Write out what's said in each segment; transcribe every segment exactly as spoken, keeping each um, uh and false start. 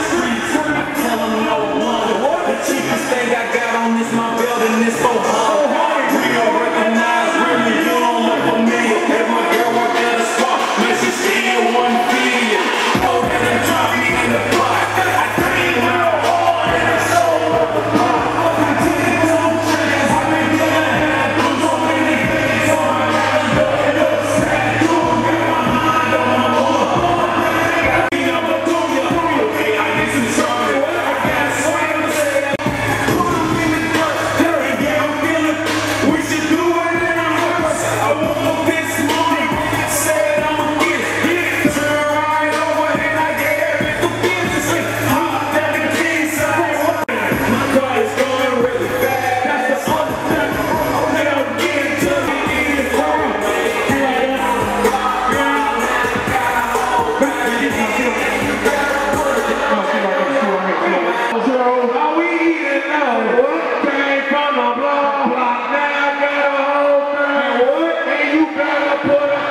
streets. I tell them no wonder. The cheapest thing I got on this my building is four hundred. We don't recognize really, you don't look familiar. If my girl worked at a spot, man, she still wouldn't feel you. Oh, then they drop me in the pot. I came real hard and I sold up the pot. I did it on trends. I've been getting half through so many things. So I gotta go and look sad. You don't get my mind on my own. I'm a do ya. Okay, I need some trouble. I got swing to say that. Put them in the dirt. Dirty, yeah, I'm feeling. We should do it in a house. I want this money. Said I'ma get it. Get it. Turn right over and I gave it to business. Hot down the keys. My car is going really fast. That's the other thing. They don't get to me in the car. So how we eating now? What came from the block? Block now got a whole thing. What? And you better put a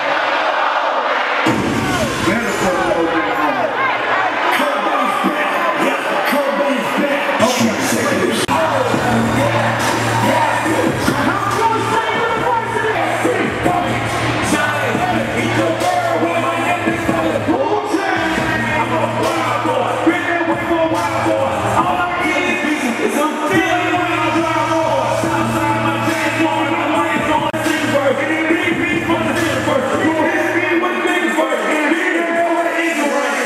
better put a whole thing on. Kirby's back. Yeah, Kirby's back. Okay, check this. Oh, yeah, yeah. I'm gonna stay in the voice of that city. Johnny, eat the world with my name is for the pool train. I'm a wild boy. Been there with my wild boy. All I get is busy. It's I'm feeling when I drive more. Outside my jazz going, I'm like on the city first. And then big beat from the city first. You hit me with the niggas first. And big girl with the eagle right.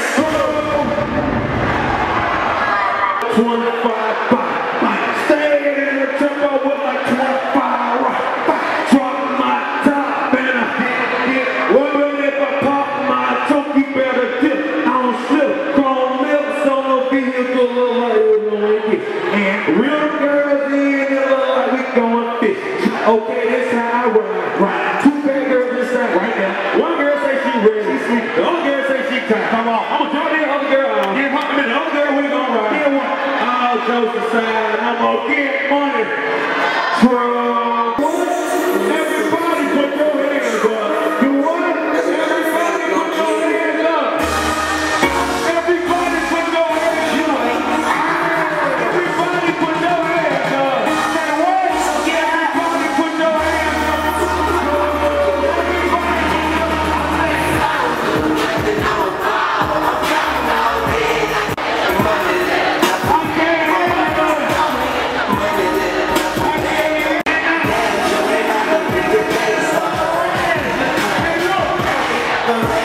twenty-five, five, five. Stay in the tempo with like twenty-five, right, five. Drop my top and I hit it. Well, if I pop my choke, you better dip. I don't slip. Chrome lips on the vehicle, look like we're gonna get. And real girls in it look like we going fish. Okay, this how I ride. Right. Two bad girls this side right now. One girl say she ready, she sleep. The other girl say she tired. Come on, I'ma drop the other girl out. Get hot in the other girl, we gonna ride. Get one. All jokes aside, I'm gonna get money. From everybody put your hands up. You what? Everybody put your hands up. Everybody put your hands up. Everybody put your hands up. Say what? Everybody put your hands up.